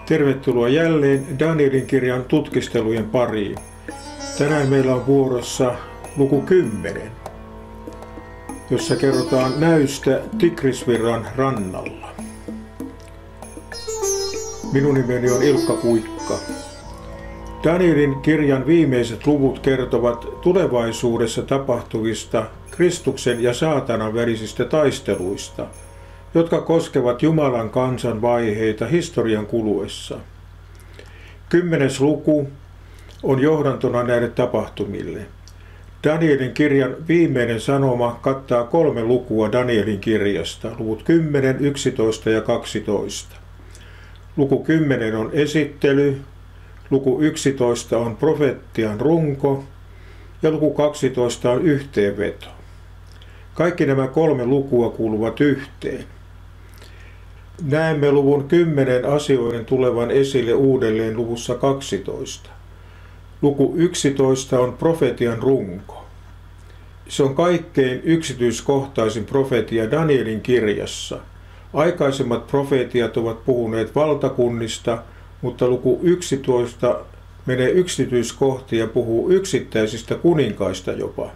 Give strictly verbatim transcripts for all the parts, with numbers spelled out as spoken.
Tervetuloa jälleen Danielin kirjan tutkistelujen pariin. Tänään meillä on vuorossa luku kymmenen, jossa kerrotaan näystä Tigrisvirran rannalla. Minun nimeni on Ilkka Puikka. Danielin kirjan viimeiset luvut kertovat tulevaisuudessa tapahtuvista Kristuksen ja saatanan välisistä taisteluista, jotka koskevat Jumalan kansan vaiheita historian kuluessa. Kymmenes luku on johdantona näille tapahtumille. Danielin kirjan viimeinen sanoma kattaa kolme lukua Danielin kirjasta, luvut kymmenen, yksitoista ja kaksitoista. Luku kymmenen on esittely, luku yksitoista on profeettian runko ja luku kaksitoista on yhteenveto. Kaikki nämä kolme lukua kuuluvat yhteen. Näemme luvun kymmenen asioiden tulevan esille uudelleen luvussa kaksitoista. Luku yksitoista on profetian runko. Se on kaikkein yksityiskohtaisin profetia Danielin kirjassa. Aikaisemmat profetiat ovat puhuneet valtakunnista, mutta luku yksitoista menee yksityiskohtiin ja puhuu yksittäisistä kuninkaista jopa.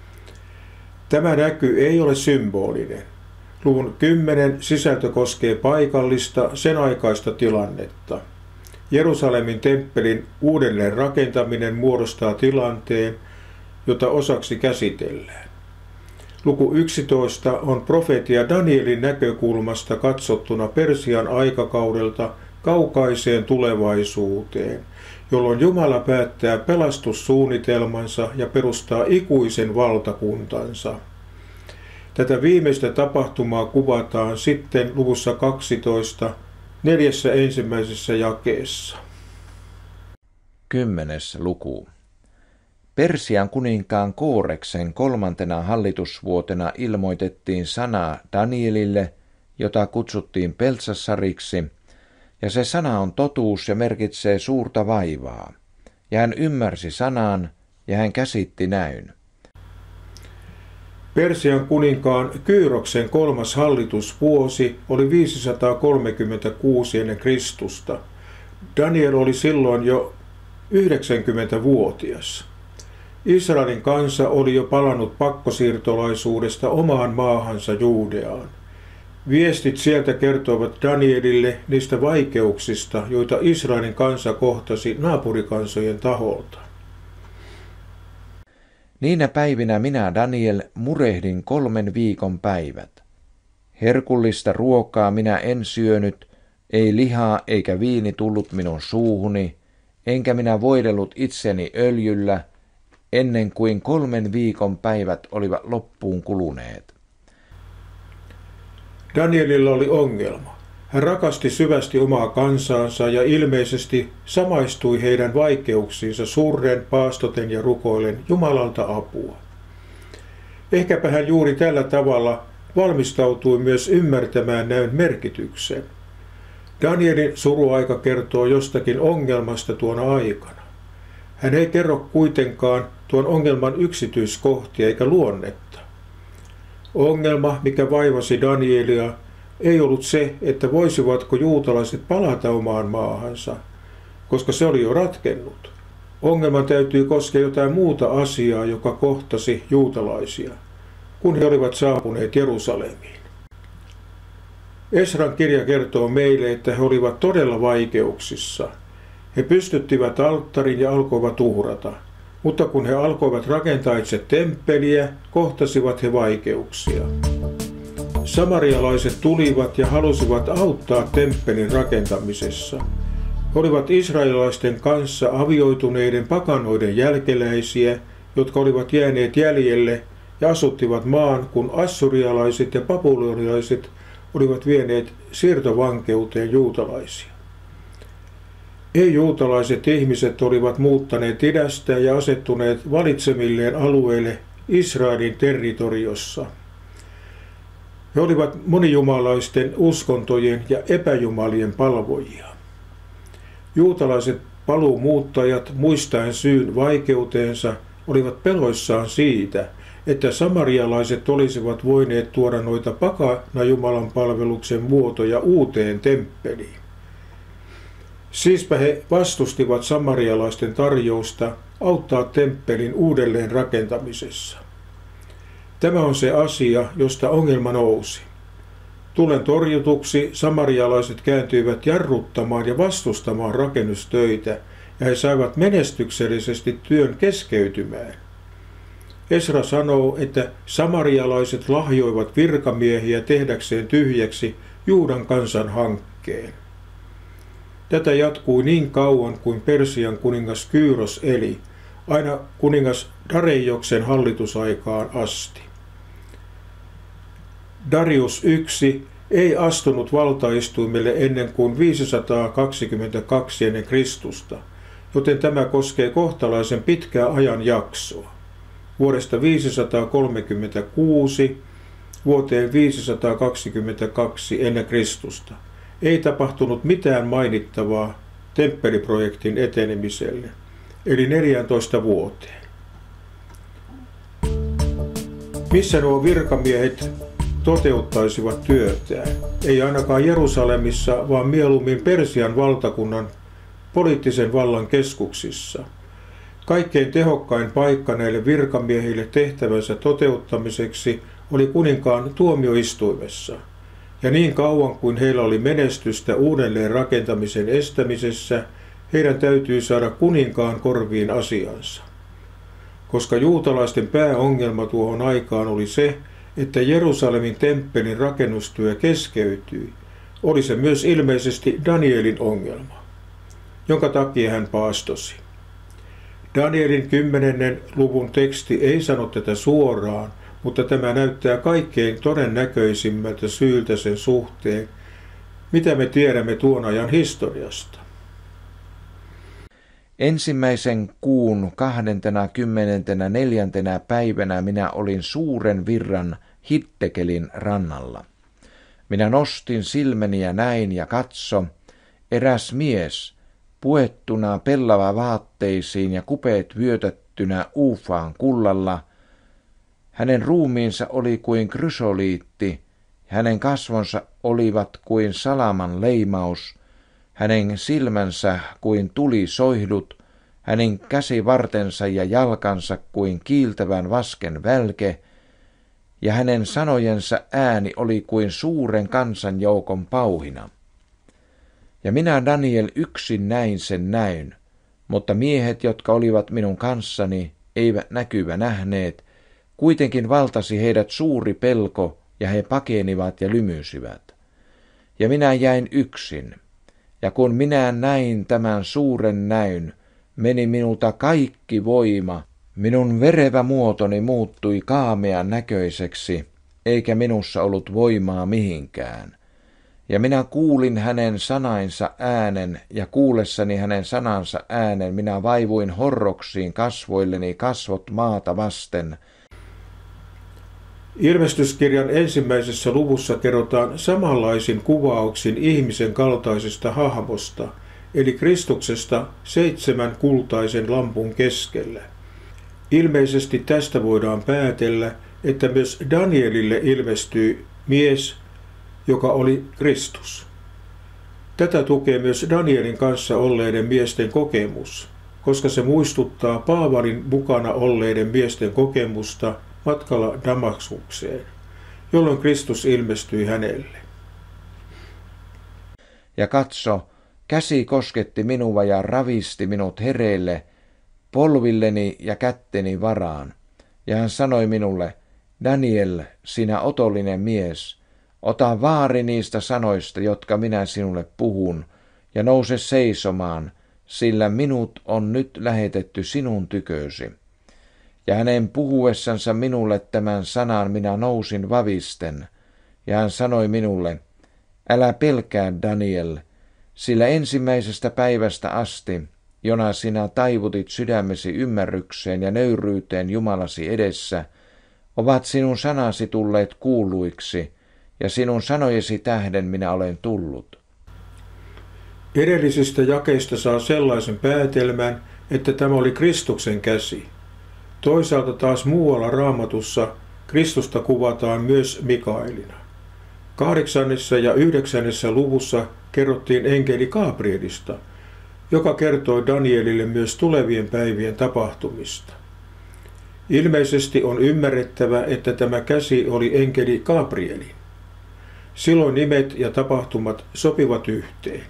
Tämä näky ei ole symbolinen. Luvun kymmenen sisältö koskee paikallista, sen aikaista tilannetta. Jerusalemin temppelin uudelleen rakentaminen muodostaa tilanteen, jota osaksi käsitellään. Luku yksitoista on profeetia Danielin näkökulmasta katsottuna Persian aikakaudelta kaukaiseen tulevaisuuteen, jolloin Jumala päättää pelastussuunnitelmansa ja perustaa ikuisen valtakuntansa. Tätä viimeistä tapahtumaa kuvataan sitten luvussa kaksitoista neljässä ensimmäisessä jakeessa. Kymmenes luku. Persian kuninkaan Kooreksen kolmantena hallitusvuotena ilmoitettiin sana Danielille, jota kutsuttiin Beltsassariksi, ja se sana on totuus ja merkitsee suurta vaivaa. Ja hän ymmärsi sanan, ja hän käsitti näyn. Persian kuninkaan Kyroksen kolmas hallitusvuosi oli viisisataakolmekymmentäkuusi ennen Kristusta. Daniel oli silloin jo yhdeksänkymmentävuotias. Israelin kansa oli jo palannut pakkosiirtolaisuudesta omaan maahansa Juudeaan. Viestit sieltä kertovat Danielille niistä vaikeuksista, joita Israelin kansa kohtasi naapurikansojen taholta. Niinä päivinä minä, Daniel, murehdin kolmen viikon päivät. Herkullista ruokaa minä en syönyt, ei lihaa eikä viini tullut minun suuhuni, enkä minä voidellut itseni öljyllä, ennen kuin kolmen viikon päivät olivat loppuun kuluneet. Danielilla oli ongelma. Hän rakasti syvästi omaa kansaansa ja ilmeisesti samaistui heidän vaikeuksiinsa surren, paastoten ja rukoillen Jumalalta apua. Ehkäpä hän juuri tällä tavalla valmistautui myös ymmärtämään näyn merkityksen. Danielin suruaika kertoo jostakin ongelmasta tuona aikana. Hän ei kerro kuitenkaan tuon ongelman yksityiskohtia eikä luonnetta. Ongelma, mikä vaivasi Danielia, ei ollut se, että voisivatko juutalaiset palata omaan maahansa, koska se oli jo ratkennut. Ongelma täytyy koskea jotain muuta asiaa, joka kohtasi juutalaisia, kun he olivat saapuneet Jerusalemiin. Esran kirja kertoo meille, että he olivat todella vaikeuksissa. He pystyttivät alttarin ja alkoivat uhrata, mutta kun he alkoivat rakentaa itse temppeliä, kohtasivat he vaikeuksia. Samarialaiset tulivat ja halusivat auttaa temppelin rakentamisessa. He olivat israelilaisten kanssa avioituneiden pakanoiden jälkeläisiä, jotka olivat jääneet jäljelle ja asuttivat maan, kun assyrialaiset ja babylonialaiset olivat vieneet siirtovankeuteen juutalaisia. Ei-juutalaiset ihmiset olivat muuttaneet idästä ja asettuneet valitsemilleen alueille Israelin territoriossa. He olivat monijumalaisten uskontojen ja epäjumalien palvojia. Juutalaiset paluumuuttajat, muistaen syyn vaikeuteensa, olivat peloissaan siitä, että samarialaiset olisivat voineet tuoda noita pakana Jumalan palveluksen muotoja uuteen temppeliin. Siispä he vastustivat samarialaisten tarjousta auttaa temppelin uudelleen rakentamisessa. Tämä on se asia, josta ongelma nousi. Tulen torjutuksi samarialaiset kääntyivät jarruttamaan ja vastustamaan rakennustöitä, ja he saivat menestyksellisesti työn keskeytymään. Esra sanoo, että samarialaiset lahjoivat virkamiehiä tehdäkseen tyhjäksi Juudan kansan hankkeen. Tätä jatkui niin kauan kuin Persian kuningas Kyros eli, aina kuningas Dareioksen hallitusaikaan asti. Darius yksi ei astunut valtaistuimelle ennen kuin viisisataakaksikymmentäkaksi ennen Kristusta, joten tämä koskee kohtalaisen pitkää ajan jaksoa. Vuodesta viisisataakolmekymmentäkuusi vuoteen viisisataakaksikymmentäkaksi ennen Kristusta ei tapahtunut mitään mainittavaa temppeliprojektin etenemiselle, eli neljätoista vuoteen. Missä nuo virkamiehet toteuttaisivat työtään? Ei ainakaan Jerusalemissa, vaan mieluummin Persian valtakunnan poliittisen vallan keskuksissa. Kaikkein tehokkain paikka näille virkamiehille tehtävänsä toteuttamiseksi oli kuninkaan tuomioistuimessa. Ja niin kauan kuin heillä oli menestystä uudelleen rakentamisen estämisessä, heidän täytyy saada kuninkaan korviin asiansa. Koska juutalaisten pääongelma tuohon aikaan oli se, että Jerusalemin temppelin rakennustyö keskeytyi, oli se myös ilmeisesti Danielin ongelma, jonka takia hän paastosi. Danielin kymmenennen luvun teksti ei sano tätä suoraan, mutta tämä näyttää kaikkein todennäköisimmältä syyltä sen suhteen, mitä me tiedämme tuon ajan historiasta. Ensimmäisen kuun kahdentenakymmenentenä neljäntenä päivänä minä olin suuren virran Hittekelin rannalla. Minä nostin silmäni ja näin ja katso, eräs mies, puettuna pellava vaatteisiin ja kupeet vyötättynä uufaan kullalla. Hänen ruumiinsa oli kuin krysoliitti, hänen kasvonsa olivat kuin salaman leimaus, hänen silmänsä kuin tulisoihdut, hänen käsivartensa ja jalkansa kuin kiiltävän vasken välke, ja hänen sanojensa ääni oli kuin suuren kansanjoukon pauhina. Ja minä Daniel yksin näin sen näyn, mutta miehet, jotka olivat minun kanssani, eivät näkyvä nähneet, kuitenkin valtasi heidät suuri pelko, ja he pakenivat ja lymyisivät. Ja minä jäin yksin, ja kun minä näin tämän suuren näyn, meni minulta kaikki voima, minun verevä muotoni muuttui kaamean näköiseksi, eikä minussa ollut voimaa mihinkään. Ja minä kuulin hänen sanainsa äänen, ja kuullessani hänen sanansa äänen, minä vaivuin horroksiin kasvoilleni kasvot maata vasten. Ilmestyskirjan ensimmäisessä luvussa kerrotaan samanlaisin kuvauksin ihmisen kaltaisesta hahmosta, eli Kristuksesta seitsemän kultaisen lampun keskellä. Ilmeisesti tästä voidaan päätellä, että myös Danielille ilmestyi mies, joka oli Kristus. Tätä tukee myös Danielin kanssa olleiden miesten kokemus, koska se muistuttaa Paavalin mukana olleiden miesten kokemusta matkalla Damaskukseen, jolloin Kristus ilmestyi hänelle. Ja katso, käsi kosketti minua ja ravisti minut hereille, polvilleni ja kätteni varaan. Ja hän sanoi minulle, Daniel, sinä otollinen mies, ota vaari niistä sanoista, jotka minä sinulle puhun, ja nouse seisomaan, sillä minut on nyt lähetetty sinun tykösi. Ja hänen puhuessansa minulle tämän sanan minä nousin vavisten, ja hän sanoi minulle, älä pelkää Daniel, sillä ensimmäisestä päivästä asti, jona sinä taivutit sydämesi ymmärrykseen ja nöyryyteen Jumalasi edessä, ovat sinun sanasi tulleet kuuluiksi, ja sinun sanojesi tähden minä olen tullut. Edellisistä jakeista saa sellaisen päätelmän, että tämä oli Kristuksen käsi. Toisaalta taas muualla Raamatussa Kristusta kuvataan myös Mikaelina. Kahdeksannessa ja yhdeksännessä luvussa kerrottiin enkeli Gabrielista, joka kertoi Danielille myös tulevien päivien tapahtumista. Ilmeisesti on ymmärrettävä, että tämä käsi oli enkeli Gabrielin. Silloin nimet ja tapahtumat sopivat yhteen.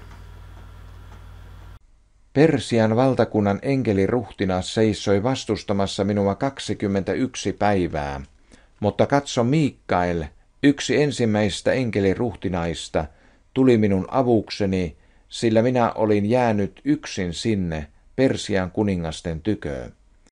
Persian valtakunnan enkeliruhtinas seisoi vastustamassa minua kaksikymmentäyksi päivää, mutta katso, Mikael, yksi ensimmäistä enkeliruhtinaista, tuli minun avukseni, sillä minä olin jäänyt yksin sinne Persian kuningasten tyköön.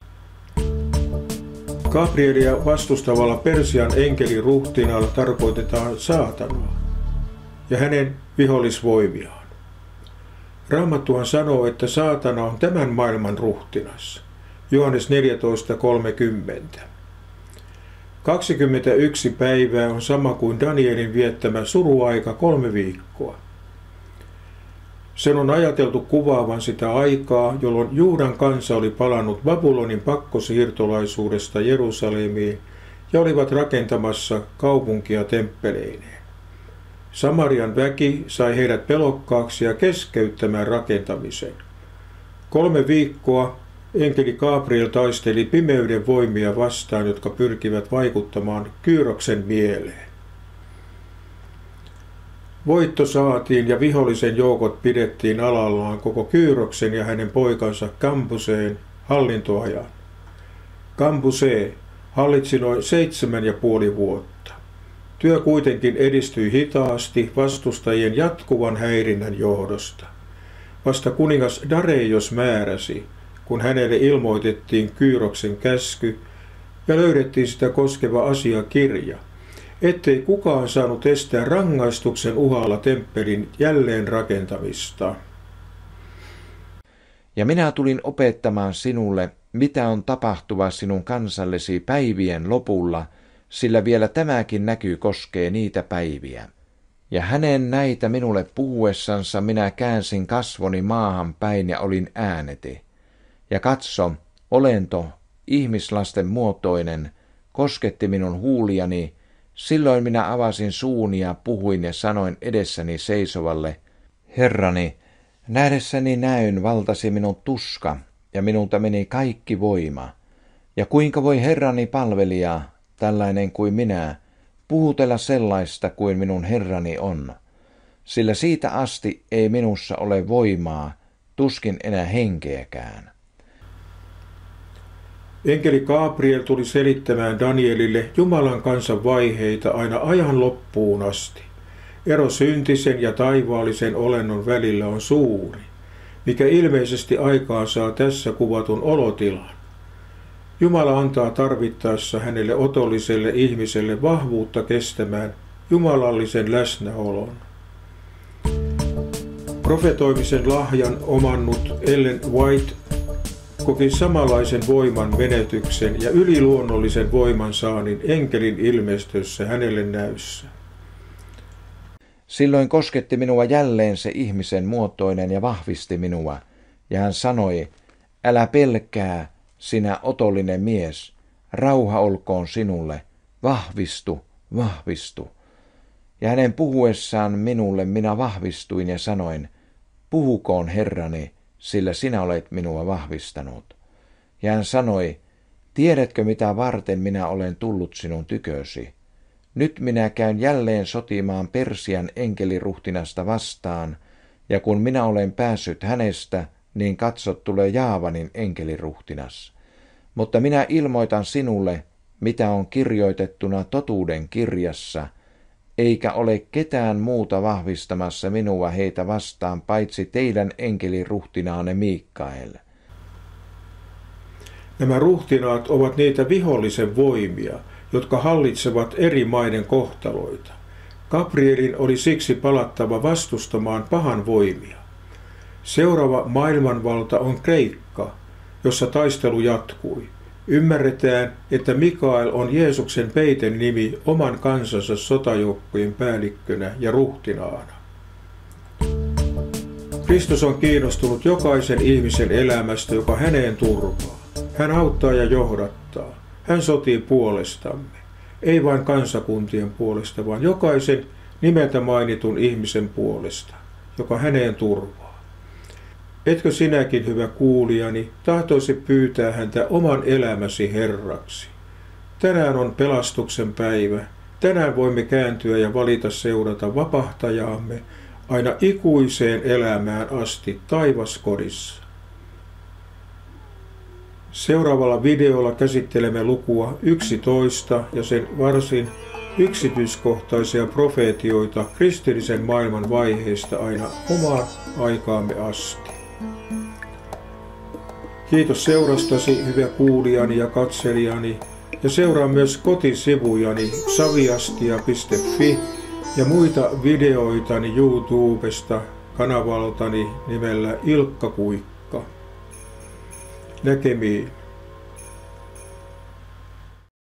Gabrielia vastustavalla Persian enkeliruhtinaalla tarkoitetaan saatanaa ja hänen vihollisvoimiaan. Raamattuhan sanoo, että saatana on tämän maailman ruhtinas. Johannes neljätoista kolmekymmentä. kaksikymmentäyksi päivää on sama kuin Danielin viettämä suruaika kolme viikkoa. Sen on ajateltu kuvaavan sitä aikaa, jolloin Juudan kansa oli palannut Babylonin pakkosiirtolaisuudesta Jerusalemiin ja olivat rakentamassa kaupunkia temppeleineen. Samarian väki sai heidät pelokkaaksi ja keskeyttämään rakentamisen. Kolme viikkoa enkeli Gabriel taisteli pimeyden voimia vastaan, jotka pyrkivät vaikuttamaan Kyroksen mieleen. Voitto saatiin ja vihollisen joukot pidettiin alallaan koko Kyroksen ja hänen poikansa Kambuseen hallintoajan. Kambuse hallitsi noin seitsemän ja puoli vuotta. Työ kuitenkin edistyi hitaasti vastustajien jatkuvan häirinnän johdosta. Vasta kuningas Dareios määräsi, kun hänelle ilmoitettiin Kyroksen käsky ja löydettiin sitä koskeva asiakirja, ettei kukaan saanut estää rangaistuksen uhalla temppelin jälleen rakentamista. Ja minä tulin opettamaan sinulle, mitä on tapahtuva sinun kansallesi päivien lopulla, sillä vielä tämäkin näky koskee niitä päiviä. Ja hänen näitä minulle puhuessansa minä käänsin kasvoni maahan päin ja olin ääneti. Ja katso, olento, ihmislasten muotoinen, kosketti minun huuliani. Silloin minä avasin suuni ja puhuin ja sanoin edessäni seisovalle, Herrani, nähdessäni näyn valtasi minun tuska, ja minulta meni kaikki voima. Ja kuinka voi Herrani palvelija, tällainen kuin minä, puhutella sellaista kuin minun Herrani on? Sillä siitä asti ei minussa ole voimaa, tuskin enää henkeäkään. Enkeli Gabriel tuli selittämään Danielille Jumalan kansan vaiheita aina ajan loppuun asti. Ero syntisen ja taivaallisen olennon välillä on suuri, mikä ilmeisesti aikaan saa tässä kuvatun olotilan. Jumala antaa tarvittaessa hänelle otolliselle ihmiselle vahvuutta kestämään jumalallisen läsnäolon. Profetoimisen lahjan omannut Ellen White koki samanlaisen voiman menetyksen ja yliluonnollisen voiman saannin enkelin ilmestyssä hänelle näyssä. Silloin kosketti minua jälleen se ihmisen muotoinen ja vahvisti minua, ja hän sanoi, älä pelkää, sinä otollinen mies, rauha olkoon sinulle, vahvistu, vahvistu. Ja hänen puhuessaan minulle minä vahvistuin ja sanoin, puhukoon Herrani, sillä sinä olet minua vahvistanut. Ja hän sanoi, tiedätkö mitä varten minä olen tullut sinun tykösi? Nyt minä käyn jälleen sotimaan Persian enkeliruhtinasta vastaan, ja kun minä olen päässyt hänestä, niin katsot tulee Jaavanin enkeliruhtinas. Mutta minä ilmoitan sinulle, mitä on kirjoitettuna totuuden kirjassa, eikä ole ketään muuta vahvistamassa minua heitä vastaan, paitsi teidän enkeliruhtinaanne Mikael. Nämä ruhtinaat ovat niitä vihollisen voimia, jotka hallitsevat eri maiden kohtaloita. Gabrielin oli siksi palattava vastustamaan pahan voimia. Seuraava maailmanvalta on Kreikka, jossa taistelu jatkui. Ymmärretään, että Mikael on Jeesuksen peiten nimi oman kansansa sotajoukkojen päällikkönä ja ruhtinaana. Kristus on kiinnostunut jokaisen ihmisen elämästä, joka häneen turvaa. Hän auttaa ja johdattaa. Hän sotii puolestamme, ei vain kansakuntien puolesta, vaan jokaisen nimeltä mainitun ihmisen puolesta, joka häneen turvaa. Etkö sinäkin, hyvä kuulijani, tahtoisi pyytää häntä oman elämäsi Herraksi? Tänään on pelastuksen päivä. Tänään voimme kääntyä ja valita seurata vapahtajaamme aina ikuiseen elämään asti taivaskodissa. Seuraavalla videolla käsittelemme lukua yksitoista ja sen varsin yksityiskohtaisia profeetioita kristillisen maailman vaiheista aina omaan aikaamme asti. Kiitos seurastasi, hyvä kuulijani ja katselijani, ja seuraa myös kotisivujani saviastia piste fi ja muita videoitani YouTubesta kanavaltani nimellä Ilkka Kuikka. Näkemiin.